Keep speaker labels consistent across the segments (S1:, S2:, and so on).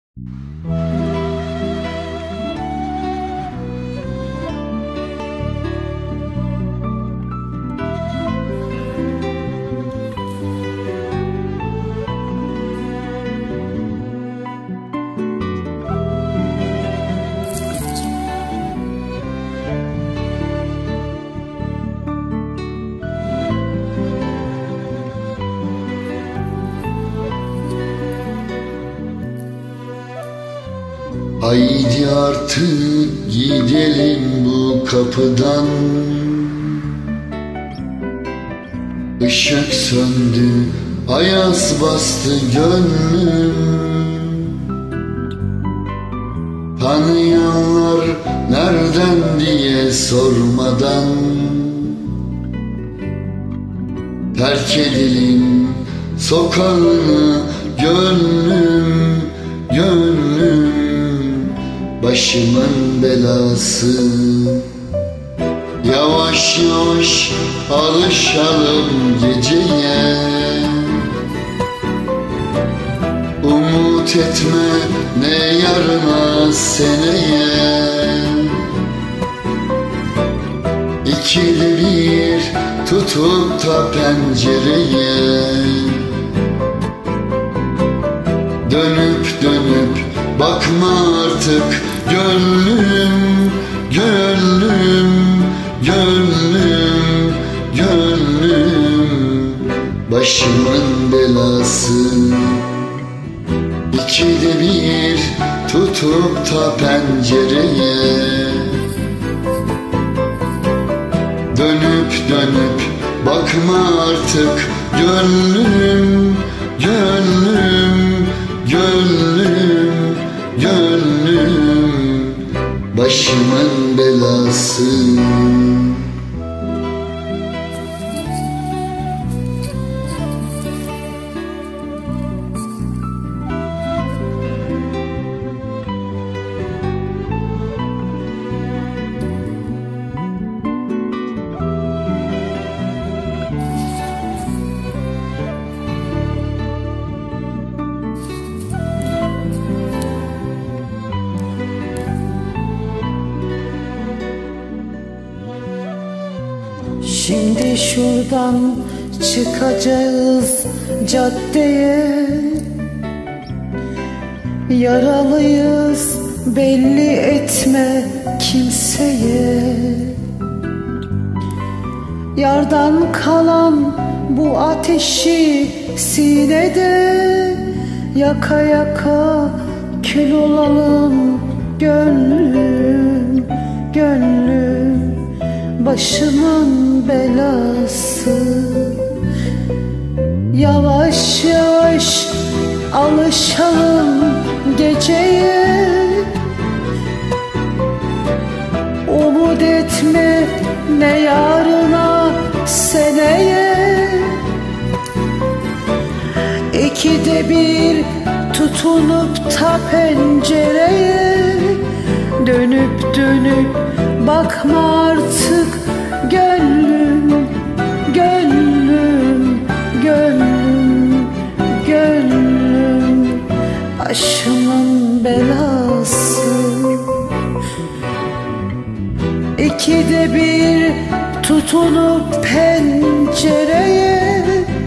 S1: Haydi artık gidelim bu kapıdan. Işık söndü, ayaz bastı gönlüm. Tanıyanlar nereden diye sormadan terk edelim sokağını gönlüm, gönlüm. Başımın belası. Yavaş yavaş alışalım geceye. Umut etme ne yarına seneye. İkide bir tutup da pencereye. Dönüp dönüp bakma artık gönlüm, gönlüm, gönlüm, gönlüm. Başımın belası. İkide bir tutup da pencereye. Dönüp dönüp bakma artık gönlüm, gönlüm, gönlüm, gönlüm. Başımın belası.
S2: Şimdi şuradan çıkacağız caddeye. Yaralıyız belli etme kimseye. Yardan kalan bu ateşi sinede yaka yaka kül olalım gönlüm, gönlüm. Başımın belası. Yavaş yavaş alışalım geceye. Umut etme ne yarına seneye. İkide bir tutunup da pencereye. Dönüp dönüp bakma artık gönlüm, gönlüm, gönlüm, gönlüm. Başımın belası. İkide bir tutunup pencereye.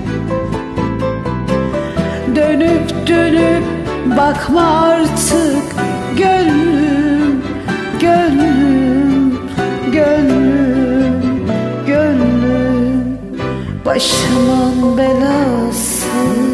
S2: Dönüp dönüp bakma artık gönlüm, gönlüm, gönlüm, gönlüm. Başımın belası.